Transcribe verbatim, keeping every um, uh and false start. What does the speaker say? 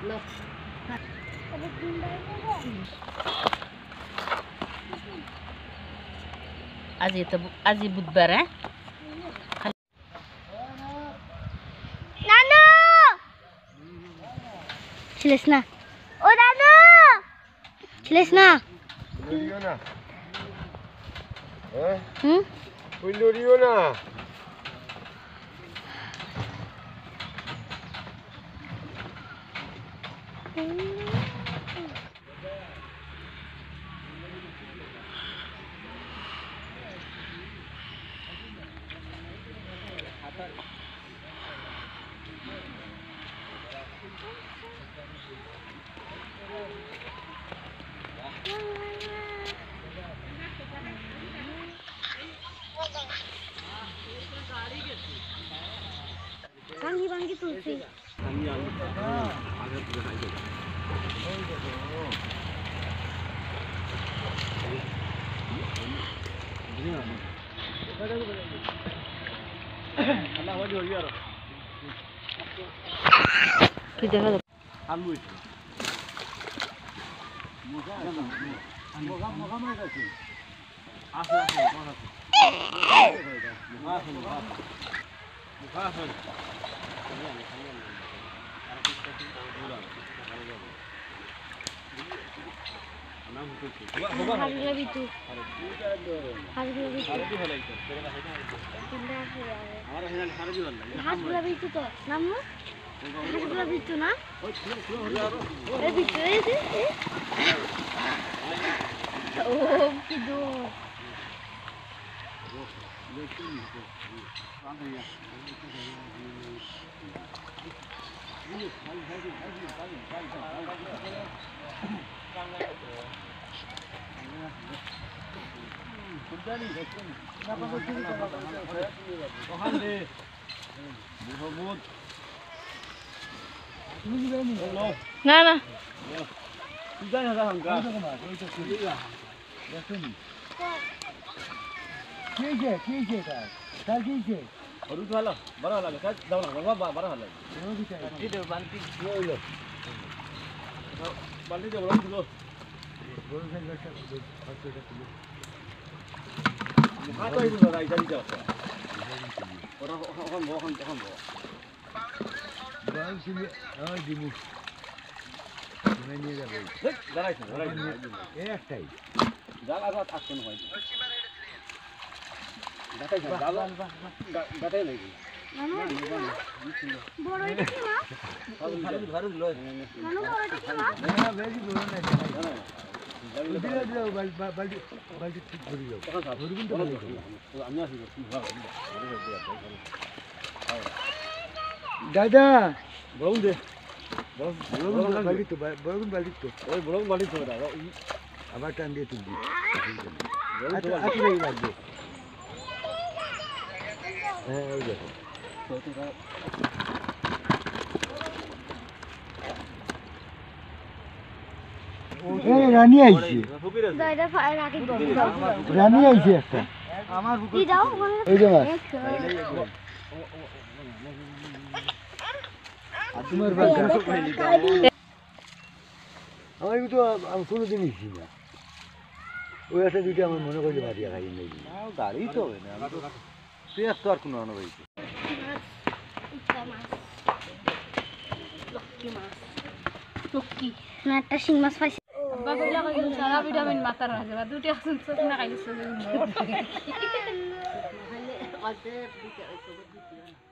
আজি তো আজি বুধবার হ্যাঁ নানু ছিলিস না ও নানু ছিলিস না লড়িও না হ্যাঁ হুম ওই লড়িও না ভাঙ্গি ভাঙ্গি তুলছি কি দেখা যাচ্ছে আলু এটা মুগা মুগা মুগা মাছ আছে আছে আছে মাছ আছে মুগা আছে মুগা মুগা আছে নাম হচ্ছে হারিয়ে বিতু হারিয়ে বিতু আমার এখানে সারা জীবন লাগে হারিয়ে বিতু তো নাম হারিয়ে বিতু না এই বিতু এই ও কি দূর না না একটাই জাল আর থাকতো না গাটাই জাল গাটাই নাকি বড় এটা কি না ঘরে ঘরে লয় নানু বড় এটা কি না না বেশি বড় না দিলা দিলা বালতি বালতি ঠিক করে দাও ধরবিন তো আমি আসি দাদা বড় দে বড় বড় বালতি তো বড় বালতি তো ওই বড় বালতি তো দাদা আবার টান দিয়ে তুলবি আচ্ছা আচ্ছা লাগবে হ্যাঁ ওই দেখো রানী আইছে দাইরা ফায়ার রাখি রানী আইছে একটা আমার কি দাও এই যে মাছ আর তোমার বাচ্চা আমি তো আমি কোনো জিনিসই না ওই একটা দুইটা আমার মনে করলে মারিয়া খাই নেই গাড়ি তো হবে না আমি তো পেঁয়াজ তো আর কোনো আনো ভাই লক্ষ্মী না একটা শিং মাছ পাইছি বাবা কইলা কইল সারা ভিটামিন মাথার আছে বা দুটি আছে সব না খাইছো